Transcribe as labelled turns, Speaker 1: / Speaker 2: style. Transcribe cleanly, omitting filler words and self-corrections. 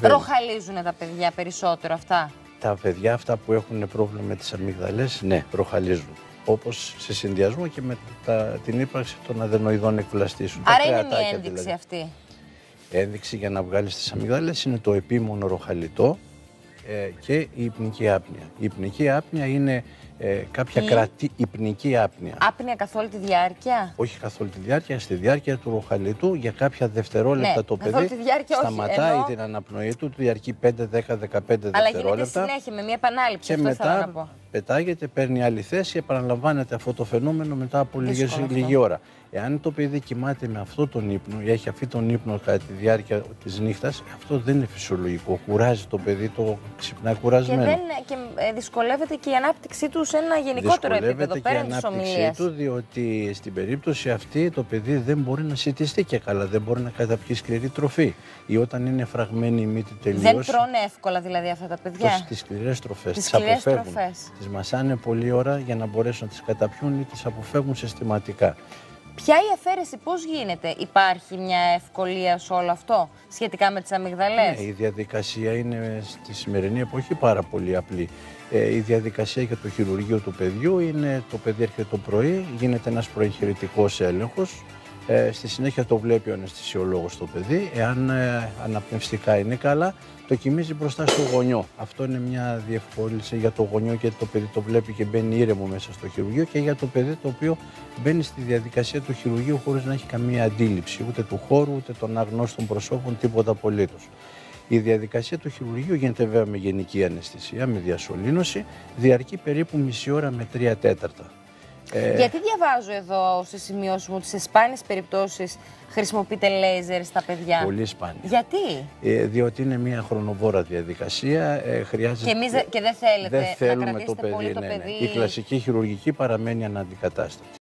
Speaker 1: συμβαίνει.
Speaker 2: Ροχαλίζουν τα παιδιά περισσότερο αυτά?
Speaker 1: Τα παιδιά αυτά που έχουν πρόβλημα με τις αμυγδαλές, ναι, ροχαλίζουν. Όπως σε συνδυασμό και με την ύπαρξη των αδενοειδών εκπλαστήσεων.
Speaker 2: Άρα είναι μια ένδειξη δηλαδή αυτή.
Speaker 1: Ένδειξη για να βγάλεις τις αμυγδάλες είναι το επίμονο ροχαλιτό και η υπνική άπνοια. Η υπνική άπνοια είναι κάποια υπνική άπνοια.
Speaker 2: Άπνοια καθ' όλη τη διάρκεια?
Speaker 1: Όχι καθ' όλη τη διάρκεια, στη διάρκεια του ροχαλιτού για κάποια δευτερόλεπτα, ναι, το παιδί σταματάει την αναπνοή του, διαρκεί 5, 10, 15 δευτερόλεπτα.
Speaker 2: Αλλά γίνεται συνέχεια με μια επανάληψη,
Speaker 1: και
Speaker 2: αυτό
Speaker 1: μετά
Speaker 2: θέλω να πω.
Speaker 1: Πετάγεται, παίρνει άλλη θέση, επαναλαμβάνεται αυτό το φαινόμενο μετά από λίγη ώρα. Εάν το παιδί κοιμάται με αυτό τον ύπνο ή έχει αυτή τον ύπνο κατά τη διάρκεια της νύχτας, αυτό δεν είναι φυσιολογικό. Κουράζει το παιδί, το ξυπνάει κουρασμένο.
Speaker 2: Και δυσκολεύεται και η ανάπτυξή του σε ένα γενικότερο επίπεδο πέραν της ομιλίας.
Speaker 1: Δυσκολεύεται και η ανάπτυξή του, διότι στην περίπτωση αυτή το παιδί δεν μπορεί να σιτιστεί και καλά, δεν μπορεί να καταπιεί σκληρή τροφή. Ή όταν είναι φραγμένη η μύτη τελείως.
Speaker 2: Δεν τρώνε εύκολα δηλαδή αυτά τα παιδιά?
Speaker 1: Τις σκληρές τροφές, τις αποφεύγουν. Τις μασάνε πολλή ώρα για να μπορέσουν να τις καταπιούν ή τις αποφεύγουν συστηματικά.
Speaker 2: Ποια η αφαίρεση, πώς γίνεται, υπάρχει μια ευκολία σε όλο αυτό σχετικά με τις αμυγδαλές?
Speaker 1: Ναι, η διαδικασία είναι στη σημερινή εποχή πάρα πολύ απλή. Η διαδικασία για το χειρουργείο του παιδιού είναι το παιδί έρχεται το πρωί, γίνεται ένας προεγχειρητικός έλεγχος. Στη συνέχεια το βλέπει ο αναισθησιολόγος το παιδί. Εάν αναπνευστικά είναι καλά, το κοιμίζει μπροστά στο γονιό. Αυτό είναι μια διευκόλυνση για το γονιό, γιατί το παιδί το βλέπει και μπαίνει ήρεμο μέσα στο χειρουργείο, και για το παιδί το οποίο μπαίνει στη διαδικασία του χειρουργείου χωρίς να έχει καμία αντίληψη ούτε του χώρου ούτε των αγνώστων προσώπων, τίποτα απολύτως. Η διαδικασία του χειρουργείου γίνεται βέβαια με γενική αναισθησία, με διασωλήνωση, διαρκεί περίπου μισή ώρα με 3/4.
Speaker 2: Γιατί διαβάζω εδώ σε σημειώσεις μου ότι σε σπάνιες περιπτώσεις χρησιμοποιείται λέιζερ στα παιδιά?
Speaker 1: Πολύ σπάνια.
Speaker 2: Γιατί?
Speaker 1: Διότι είναι μια χρονοβόρα διαδικασία. Χρειάζεται...
Speaker 2: Και εμείς δεν θέλουμε να κρατήσετε πολύ το παιδί.
Speaker 1: Η κλασική χειρουργική παραμένει αναντικατάστατη.